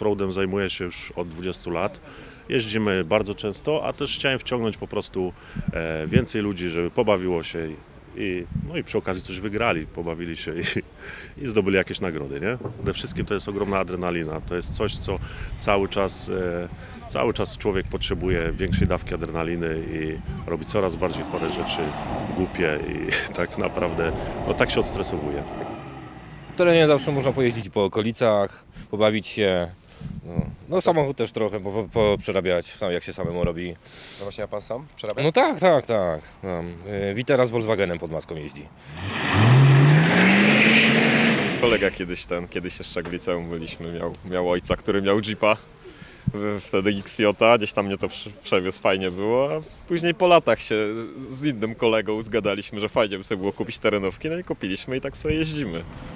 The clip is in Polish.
offroadem zajmuję się już od 20 lat. Jeździmy bardzo często, a też chciałem wciągnąć po prostu więcej ludzi, żeby pobawiło się no i przy okazji coś wygrali, pobawili się i zdobyli jakieś nagrody, nie? Przede wszystkim to jest ogromna adrenalina, to jest coś, co cały czas człowiek potrzebuje większej dawki adrenaliny i robi coraz bardziej chore rzeczy, głupie i tak naprawdę, no tak się odstresowuje. W terenie zawsze można pojeździć po okolicach, pobawić się. No samochód też trochę przerabiać, jak się samemu robi. No właśnie, a pan sam przerabia? No tak. Witera z Volkswagenem pod maską jeździ. Kolega kiedyś jeszcze w liceum byliśmy, miał ojca, który miał Jeepa, wtedy XJ, gdzieś tam mnie to przewiózł, fajnie było, a później po latach się z innym kolegą zgadaliśmy, że fajnie by sobie było kupić terenówki, no i kupiliśmy i tak sobie jeździmy.